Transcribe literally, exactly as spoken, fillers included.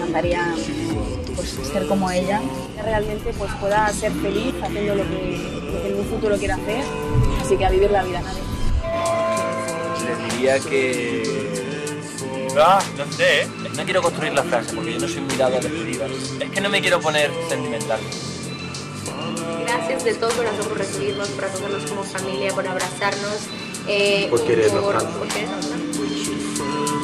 encantaría pues, ser como ella. Que realmente pues, pueda ser feliz haciendo lo que, lo que en un futuro quiera hacer, así que a vivir la vida, nadie. Les diría que... Ah, no sé, ¿eh? No quiero construir la frase porque yo no soy muy dado a despedidas. Es que no me quiero poner sentimental. Gracias de todo corazón por recibirnos, por acogernos como familia, por abrazarnos. Eh, por querernos por, tanto. por querernos tanto.